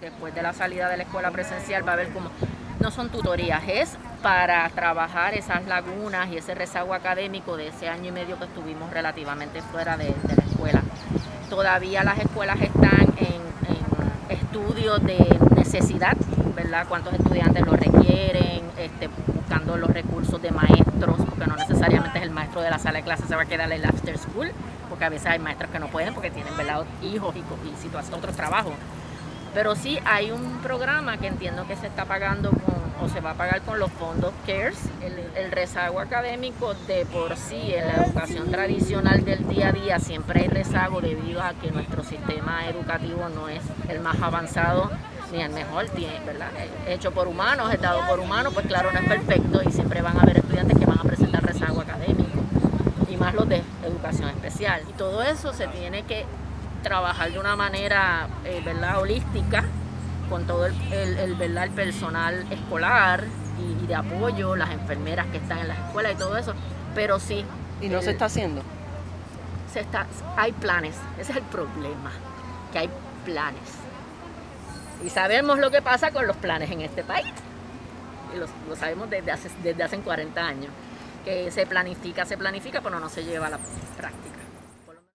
después de la salida de la escuela presencial va a haber como, no son tutorías, es para trabajar esas lagunas y ese rezago académico de ese año y medio que estuvimos relativamente fuera de la escuela. Todavía las escuelas están en estudios de necesidad, ¿verdad? Cuántos estudiantes lo requieren, buscando los recursos de maestros, porque no necesariamente es el maestro de la sala de clases se va a quedar en el after school, porque a veces hay maestros que no pueden porque tienen, ¿verdad?, hijos y situaciones, otros trabajos. Pero sí hay un programa que entiendo que se está pagando o se va a pagar con los fondos CARES. El rezago académico de por sí en la educación tradicional del día a día siempre hay rezago debido a que nuestro sistema educativo no es el más avanzado ni el mejor, ¿verdad? Hecho por humanos, es dado por humanos, pues claro, no es perfecto y siempre van a haber estudiantes que van a presentar rezago académico y más los de educación especial. Y todo eso se tiene que trabajar de una manera, ¿verdad?, holística, con todo ¿verdad?, el personal escolar y de apoyo, las enfermeras que están en las escuelas y todo eso, pero sí. ¿Y no se está haciendo? Hay planes, ese es el problema, que hay planes. Y sabemos lo que pasa con los planes en este país, y lo sabemos desde hace 40 años, que se planifica, pero no se lleva a la práctica.